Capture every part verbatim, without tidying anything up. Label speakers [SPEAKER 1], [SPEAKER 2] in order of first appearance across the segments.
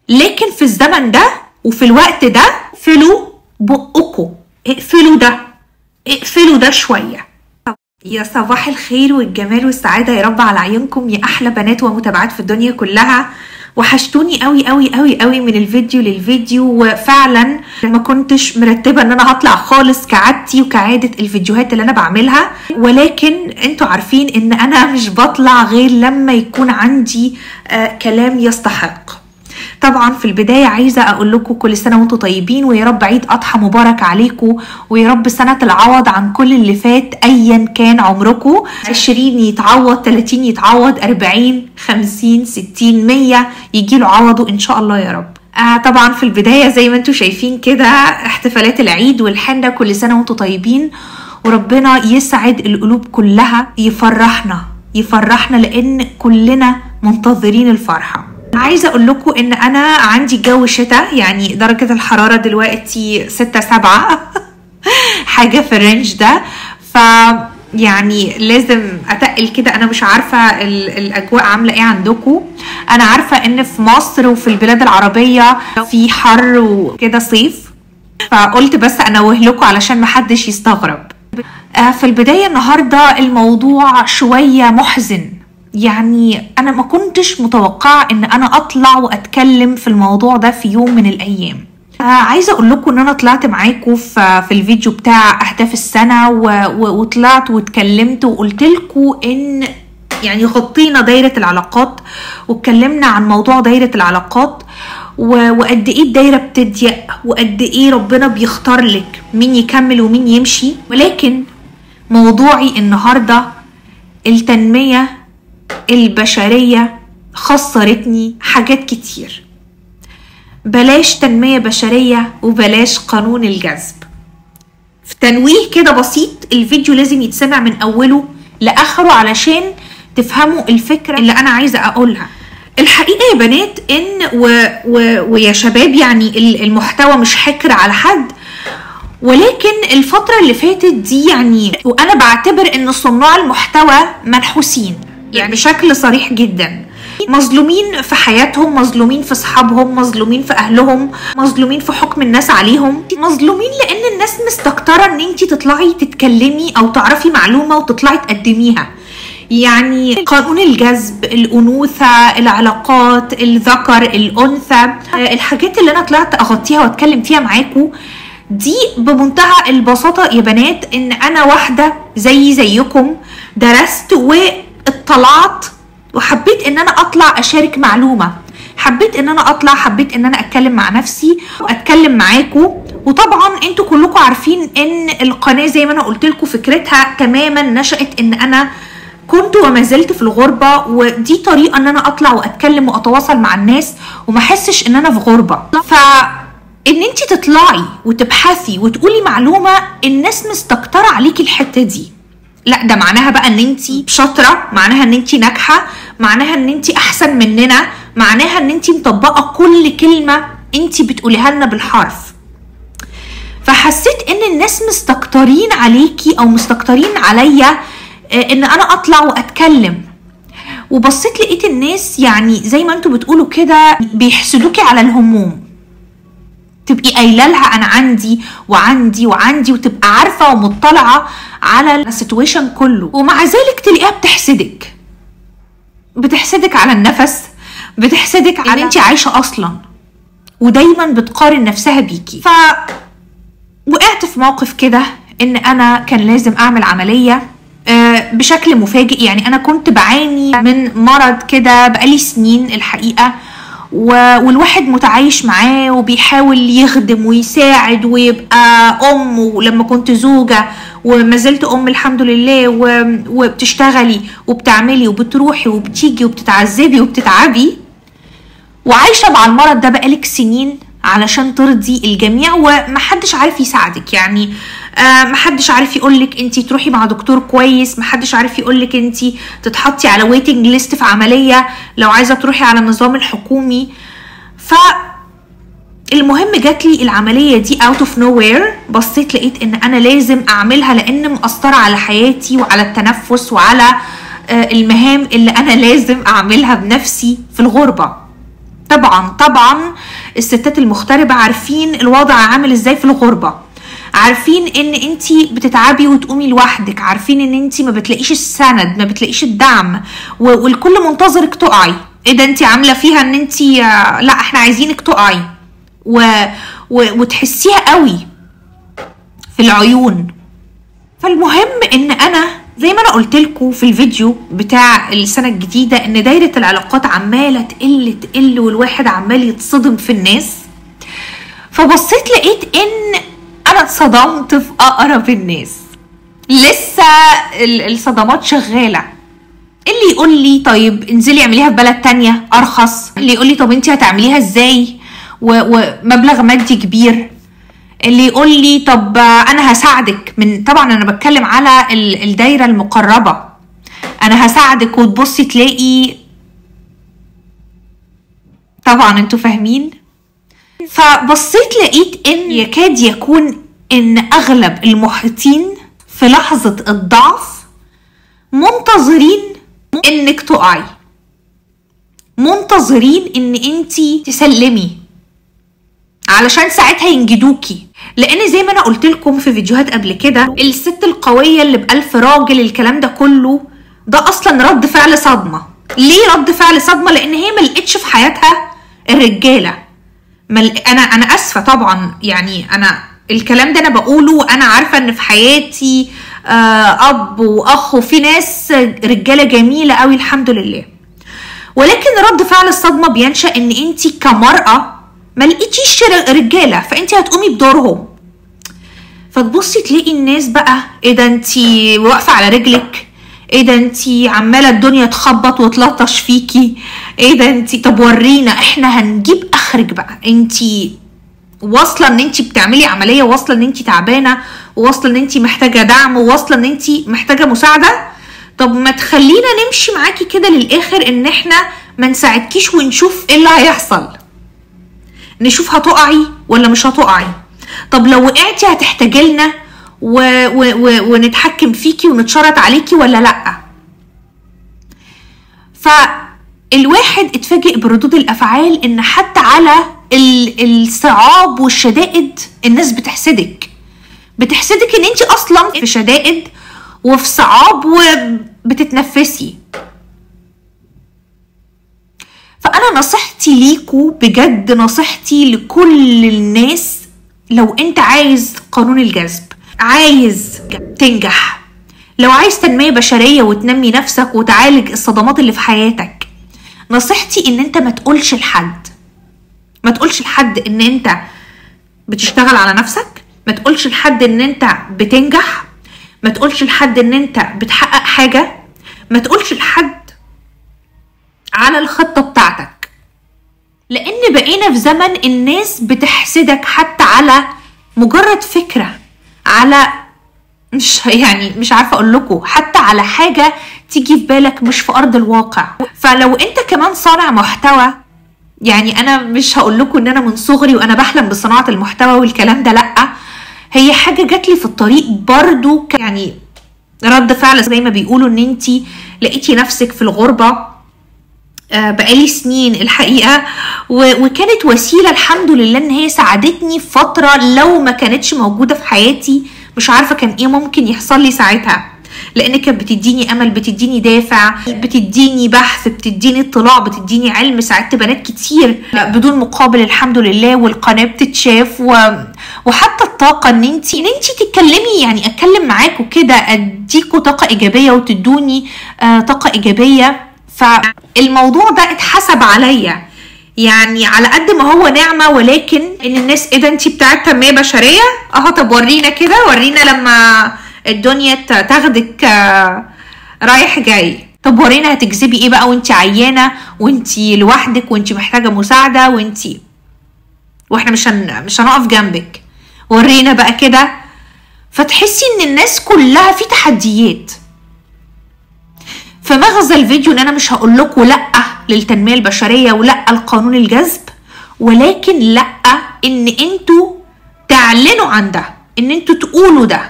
[SPEAKER 1] لكن في الزمن ده وفي الوقت ده اقفلوا بقكم، اقفلوا ده، اقفلوا ده شوية. يا صباح الخير والجمال والسعادة يا رب على عيونكم يا أحلى بنات ومتابعات في الدنيا كلها. وحشتوني قوي قوي قوي قوي من الفيديو للفيديو، وفعلا ما كنتش مرتبة ان انا هطلع خالص كعادتي وكعادة الفيديوهات اللي انا بعملها، ولكن انتوا عارفين ان انا مش بطلع غير لما يكون عندي آه كلام يستحق. طبعا في البداية عايزة اقول لكم كل سنة وانتم طيبين، ويا رب عيد اضحى مبارك عليكم، ويا رب سنة العوض عن كل اللي فات ايا كان عمركم. عشرين يتعوض، تلاتين يتعوض، اربعين، خمسين، ستين، مية يجيله عوضه ان شاء الله يا رب. آه طبعا في البداية زي ما انتم شايفين كده احتفالات العيد والحنة، كل سنة وانتم طيبين، وربنا يسعد القلوب كلها، يفرحنا يفرحنا لان كلنا منتظرين الفرحة. عايزة اقول لكم ان انا عندي جو شتاء، يعني درجة الحرارة دلوقتي ستة سبعة حاجة في الرينج ده، ف يعني لازم اتقل كده. انا مش عارفة الاجواء عاملة ايه عندكم. انا عارفة ان في مصر وفي البلاد العربية في حر وكده صيف، فقلت بس انوه لكم علشان محدش يستغرب. في البداية النهاردة الموضوع شوية محزن، يعني انا ما كنتش متوقعه ان انا اطلع واتكلم في الموضوع ده في يوم من الايام. آه عايزه اقول لكم ان انا طلعت معاكم في, في الفيديو بتاع اهداف السنه، وطلعت واتكلمت وقلت لكم ان يعني غطينا دايره العلاقات واتكلمنا عن موضوع دايره العلاقات، وقد ايه الدايره بتضيق، وقد ايه ربنا بيختار لك مين يكمل ومين يمشي. ولكن موضوعي النهارده التنميه البشرية خسرتني حاجات كتير. بلاش تنمية بشرية وبلاش قانون الجذب. في تنويه كده بسيط، الفيديو لازم يتسمع من أوله لآخره علشان تفهموا الفكرة اللي أنا عايزة أقولها. الحقيقة يا بنات إن و... و... ويا شباب، يعني المحتوى مش حكر على حد، ولكن الفترة اللي فاتت دي يعني وأنا بعتبر إن صناع المحتوى منحوسين، يعني بشكل صريح جدا، مظلومين في حياتهم، مظلومين في اصحابهم، مظلومين في اهلهم، مظلومين في حكم الناس عليهم، مظلومين لان الناس مستكتره ان انت تطلعي تتكلمي او تعرفي معلومه وتطلعي تقدميها. يعني قانون الجذب، الانوثه، العلاقات، الذكر، الانثى، الحاجات اللي انا طلعت اغطيها واتكلم فيها معاكم دي بمنتهى البساطه يا بنات، ان انا واحده زي زيكم درست و اطلعت وحبيت ان انا اطلع اشارك معلومة، حبيت ان انا اطلع، حبيت ان انا اتكلم مع نفسي واتكلم معاكم. وطبعا انتوا كلكم عارفين ان القناة زي ما انا قلت لكم فكرتها تماما نشأت ان انا كنت وما زلت في الغربة، ودي طريقة ان انا اطلع واتكلم واتواصل مع الناس وما احسش ان انا في غربة. ف ان انت تطلعي وتبحثي وتقولي معلومة الناس مستكترة عليكي الحتة دي، لا ده معناها بقى ان انتي شاطره، معناها ان انتي ناجحه، معناها ان انتي احسن مننا، معناها ان انتي مطبقه كل كلمه انتي بتقوليها لنا بالحرف. فحسيت ان الناس مستكترين عليكي او مستكترين عليا ان انا اطلع واتكلم، وبصيت لقيت الناس يعني زي ما انتوا بتقولوا كده بيحسدوكي على الهموم، تبقي قايله لها انا عندي وعندي وعندي، وتبقى عارفه ومطلعه على السيتويشن كله، ومع ذلك تلاقيها بتحسدك بتحسدك على النفس، بتحسدك على ان انت عايشه اصلا، ودايما بتقارن نفسها بيكي. ف وقعت في موقف كده ان انا كان لازم اعمل عمليه بشكل مفاجئ. يعني انا كنت بعاني من مرض كده بقالي سنين الحقيقه، والواحد متعايش معاه وبيحاول يخدم ويساعد ويبقى ام، ولما كنت زوجة وما زلت ام الحمد لله، وبتشتغلي وبتعملي وبتروحي وبتيجي وبتتعذبي وبتتعبي، وعايشة مع المرض ده بقالك سنين علشان ترضي الجميع، ومحدش عارف يساعدك. يعني آه محدش عارف يقولك انتي تروحي مع دكتور كويس، محدش عارف يقولك انتي تتحطي على ويتنج ليست في عملية لو عايزة تروحي على النظام الحكومي. فالمهم جاتلي العملية دي out of nowhere، بصيت لقيت ان انا لازم اعملها لان مأثرة على حياتي وعلى التنفس وعلى آه المهام اللي انا لازم اعملها بنفسي في الغربة. طبعا طبعا الستات المغتربة عارفين الوضع عامل ازاي في الغربة، عارفين ان انتي بتتعبي وتقومي لوحدك، عارفين ان انتي ما بتلاقيش السند، ما بتلاقيش الدعم، والكل منتظرك تقعي. ايه ده انتي عاملة فيها ان انتي لا احنا عايزينك تقعي، و... و... وتحسيها قوي في العيون. فالمهم ان انا زي ما انا قلت لكم في الفيديو بتاع السنه الجديده ان دايره العلاقات عماله تقل تقل والواحد عمال يتصدم في الناس. فبصيت لقيت ان انا اتصدمت في اقرب الناس، لسه الصدمات شغاله. اللي يقول لي طيب انزلي اعمليها في بلد تانية ارخص، اللي يقول لي طب انتي هتعمليها ازاي ومبلغ مادي كبير، اللي يقول لي طب انا هساعدك. من طبعا انا بتكلم على الدايره المقربه، انا هساعدك وتبصي تلاقي، طبعا انتوا فاهمين. فبصيت لقيت ان يكاد يكون ان اغلب المحيطين في لحظه الضعف منتظرين انك تقعي، منتظرين ان انتي تسلمي علشان ساعتها ينجدوكي. لان زي ما انا قلت لكم في فيديوهات قبل كده، الست القويه اللي بألف راجل الكلام ده كله ده اصلا رد فعل صدمه. ليه رد فعل صدمه؟ لان هي ما لقتش في حياتها الرجاله. مل... انا انا اسفه طبعا، يعني انا الكلام ده انا بقوله وانا عارفه ان في حياتي آه اب واخ وفي ناس رجاله جميله قوي الحمد لله، ولكن رد فعل الصدمه بينشا ان انت كمراه ما لقيتيش رجاله، فانت هتقومي بدورهم. فتبصي تلاقي الناس بقى ايه ده انتي واقفه على رجلك، ايه ده انتي عماله الدنيا تخبط وتلطش فيكي، ايه ده انتي طب ورينا احنا هنجيب اخرج بقى، انتي واصله ان انتي بتعملي عمليه، واصله ان انتي تعبانه، وواصله ان انتي محتاجه دعم، وواصله ان انتي محتاجه مساعده. طب ما تخلينا نمشي معاكي كده للاخر ان احنا ما نساعدكيش ونشوف ايه اللي هيحصل، نشوف هتقعي ولا مش هتقعي. طب لو وقعتي هتحتاجي لنا و... و... و... ونتحكم فيكي ونتشرط عليكي ولا لا. فالواحد اتفاجئ بردود الافعال ان حتى على الصعاب والشدائد الناس بتحسدك، بتحسدك ان انت اصلا في شدائد وفي صعاب وبتتنفسي. فانا نصيحتي ليكوا بجد، نصيحتي لكل الناس، لو انت عايز قانون الجذب، عايز تنجح، لو عايز تنمية بشرية وتنمي نفسك وتعالج الصدمات اللي في حياتك، نصيحتي ان انت ما تقولش لحد، ما تقولش لحد ان انت بتشتغل على نفسك، ما تقولش لحد ان انت بتنجح، ما تقولش لحد ان انت بتحقق حاجة، ما تقولش لحد على الخطة بتاعتك. لان بقينا في زمن الناس بتحسدك حتى على مجرد فكرة، على مش يعني مش عارفة اقول لكم، حتى على حاجة تيجي في بالك مش في ارض الواقع. فلو انت كمان صانع محتوى، يعني انا مش هقول لكم ان انا من صغري وانا بحلم بصناعة المحتوى والكلام ده، لأ، هي حاجة جات لي في الطريق برضو، يعني رد فعل زي ما بيقولوا ان انتي لقيتي نفسك في الغربة بقالي سنين الحقيقة، وكانت وسيلة الحمد لله ان هي ساعدتني في فترة لو ما كانتش موجودة في حياتي مش عارفة كان ايه ممكن يحصل لي ساعتها، لان كانت بتديني امل، بتديني دافع، بتديني بحث، بتديني اطلاع، بتديني علم، ساعدت بنات كتير بدون مقابل الحمد لله، والقناة بتتشاف، و... وحتى الطاقة ان انتي ان انتي تتكلمي، يعني اتكلم معاكوا كده اديكوا طاقة ايجابية وتدوني آه طاقة ايجابية. فالموضوع ده اتحسب عليا، يعني على قد ما هو نعمة، ولكن ان الناس ايه ده انتي بتاعت تنمية بشرية، اه طب ورينا كده، ورينا لما الدنيا تاخدك رايح جاي، طب ورينا هتجذبي ايه بقى وانتي عيانة وانتي لوحدك وانتي محتاجة مساعدة وانتي واحنا مش هن... مش هنقف جنبك، ورينا بقى كده. فتحسي ان الناس كلها في تحديات. فمغزى الفيديو ان انا مش هقول لكم لا للتنمية البشرية ولا القانون الجذب، ولكن لا ان انتوا تعلنوا عن ده، ان انتوا تقولوا ده،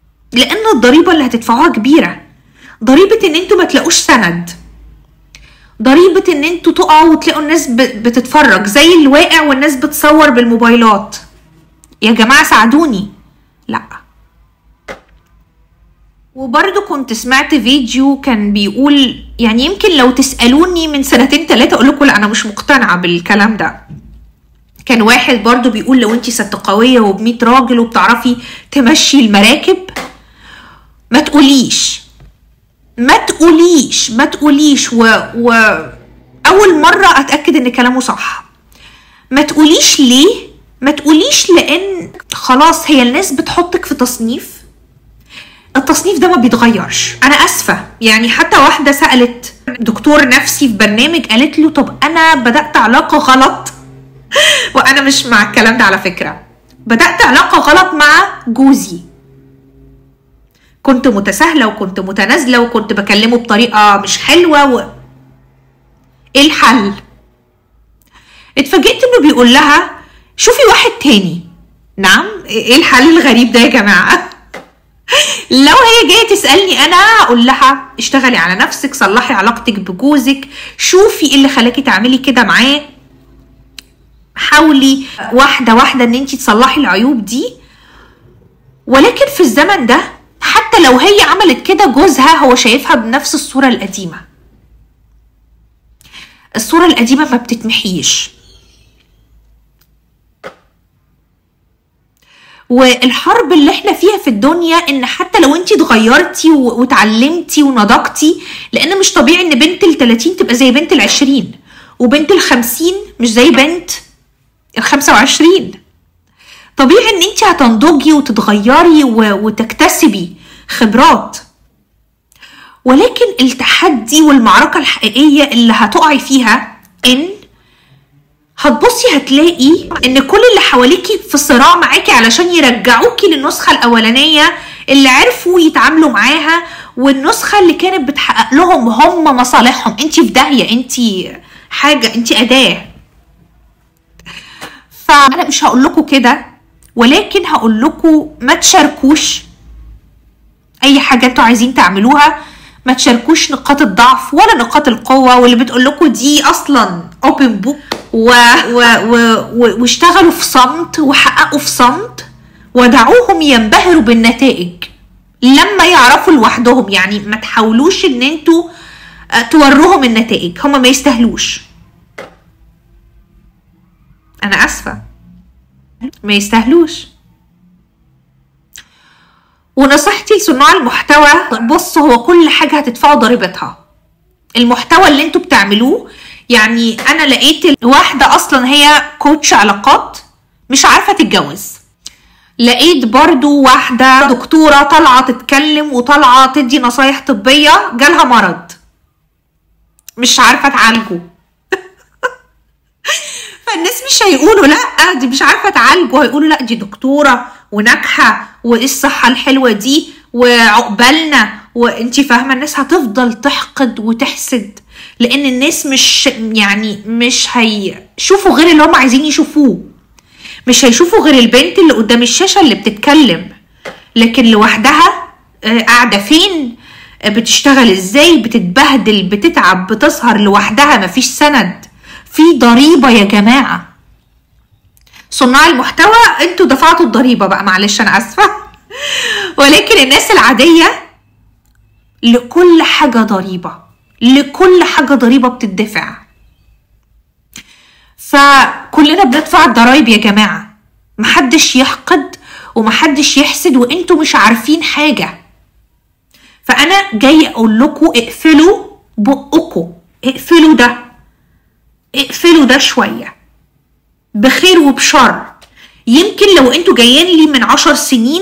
[SPEAKER 1] لان الضريبة اللي هتدفعوها كبيرة، ضريبة ان انتوا ما تلاقوش سند، ضريبة ان انتوا تقعوا وتلاقوا الناس بتتفرج زي اللي واقع والناس بتصور بالموبايلات. يا جماعة ساعدوني. لا. وبرضو كنت سمعت فيديو كان بيقول، يعني يمكن لو تسألوني من سنتين تلاتة اقول لكم لا انا مش مقتنعة بالكلام ده. كان واحد برضو بيقول لو انتي ست قوية وبمية راجل وبتعرفي تمشي المراكب ما تقوليش ما تقوليش ما تقوليش و... و... اول مرة اتأكد ان كلامه صح. ما تقوليش ليه؟ ما تقوليش لان خلاص هي الناس بتحطك في تصنيف، التصنيف ده ما بيتغيرش. انا اسفة يعني، حتى واحدة سألت دكتور نفسي في برنامج قالت له طب انا بدأت علاقة غلط وانا مش مع الكلام ده على فكرة. بدأت علاقة غلط مع جوزي، كنت متساهلة وكنت متنازلة وكنت بكلمه بطريقة مش حلوة و... ايه الحل؟ اتفاجئت انه بيقول لها شوفي واحد تاني. نعم، ايه الحل الغريب ده يا جماعة؟ لو هي جاية تسألني انا اقول لها اشتغلي على نفسك، صلحي علاقتك بجوزك، شوفي ايه اللي خلاكي تعملي كده معاه، حاولي واحدة واحدة ان انتي تصلحي العيوب دي. ولكن في الزمن ده حتى لو هي عملت كده جوزها هو شايفها بنفس الصورة القديمة. الصورة القديمة ما بتتمحيش. والحرب اللي احنا فيها في الدنيا ان حتى لو انتي اتغيرتي وتعلمتي ونضجتي، لان مش طبيعي ان بنت التلاتين تبقى زي بنت العشرين وبنت الخمسين مش زي بنت الخمسة وعشرين. طبيعي ان انتي هتنضجي وتتغيري وتكتسبي خبرات. ولكن التحدي والمعركة الحقيقية اللي هتقعي فيها ان هتبصي هتلاقي ان كل اللي حواليكي في صراع معاكي علشان يرجعوكي للنسخة الاولانية اللي عرفوا يتعاملوا معاها، والنسخة اللي كانت بتحقق لهم هم مصالحهم. انتي في داهية، انتي حاجة، انتي اداة. فانا مش هقول لكم كده، ولكن هقول لكم ما تشاركوش اي حاجة انتوا عايزين تعملوها، ما تشاركوش نقاط الضعف ولا نقاط القوة. واللي بتقول لكم دي اصلا اوبن بوك و... و... و... و... واشتغلوا في صمت وحققوا في صمت، ودعوهم ينبهروا بالنتائج لما يعرفوا لوحدهم. يعني ما تحاولوش ان انتوا توروهم النتائج، هم ما يستاهلوش. انا اسفة، ما يستاهلوش. ونصيحتي لصناع المحتوى، بصوا هو كل حاجة هتدفعوا ضريبتها. المحتوى اللي انتوا بتعملوه، يعني انا لقيت واحدة اصلا هي كوتش علاقات مش عارفة تتجوز، لقيت برضو واحدة دكتورة طالعة تتكلم وطالعة تدي نصايح طبية، جالها مرض مش عارفة تعالجه. فالناس مش هيقولوا لا دي مش عارفة تعالجه، هيقولوا لا دي دكتورة وناجحة وايه الصحة الحلوة دي وعقبالنا. وانتي فاهمة الناس هتفضل تحقد وتحسد، لان الناس مش يعني مش هيشوفوا غير اللي هم عايزين يشوفوه، مش هيشوفوا غير البنت اللي قدام الشاشة اللي بتتكلم، لكن لوحدها قاعدة فين، بتشتغل ازاي، بتتبهدل، بتتعب، بتسهر لوحدها، مفيش سند، في ضريبة يا جماعة. صناع المحتوى انتوا دفعتوا الضريبة بقى، معلش انا اسفة. ولكن الناس العادية لكل حاجة ضريبة، لكل حاجة ضريبة بتدفع. فكلنا بندفع الضرايب يا جماعة، محدش يحقد ومحدش يحسد وانتوا مش عارفين حاجة. فانا جاي اقول لكم اقفلوا بقكم، اقفلوا ده، اقفلوا ده شوية بخير وبشر. يمكن لو انتوا جايين لي من عشر سنين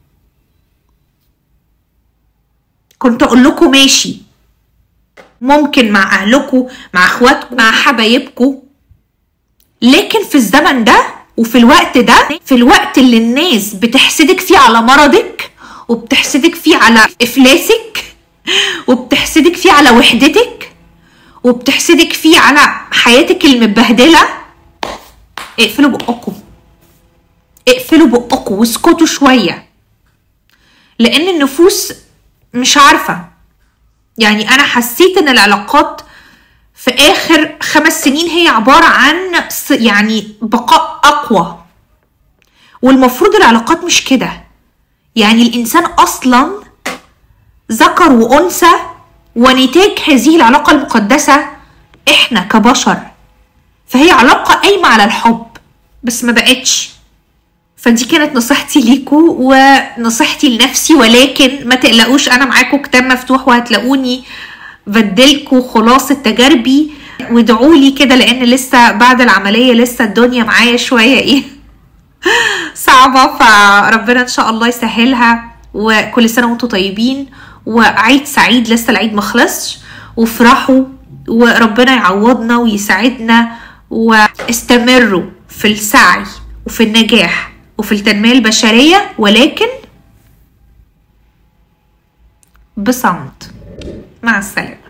[SPEAKER 1] كنت اقول لكم ماشي، ممكن مع اهلكم، مع اخواتكم، مع حبايبكم. لكن في الزمن ده وفي الوقت ده، في الوقت اللي الناس بتحسدك فيه على مرضك، وبتحسدك فيه على افلاسك، وبتحسدك فيه على وحدتك، وبتحسدك فيه على حياتك المتبهدله، اقفلوا بقكم، اقفلوا بقكم واسكتوا شويه. لان النفوس مش عارفه، يعني انا حسيت ان العلاقات في اخر خمس سنين هي عبارة عن يعني بقاء اقوى. والمفروض العلاقات مش كده. يعني الانسان اصلا ذكر وانثى، ونتاج هذه العلاقة المقدسة احنا كبشر. فهي علاقة قايمة على الحب بس ما بقتش. فدي كانت نصيحتي ليكوا ونصيحتي لنفسي، ولكن ما تقلقوش انا معاكم كتاب مفتوح وهتلاقوني بدلكوا خلاصة تجاربي. وادعولي كده لان لسه بعد العملية لسه الدنيا معايا شوية ايه صعبة، فربنا ان شاء الله يسهلها. وكل سنة وانتم طيبين وعيد سعيد، لسه العيد مخلصش، وافرحوا وربنا يعوضنا ويساعدنا. واستمروا في السعي وفي النجاح وفي التنمية البشرية، ولكن بصمت. مع السلامة.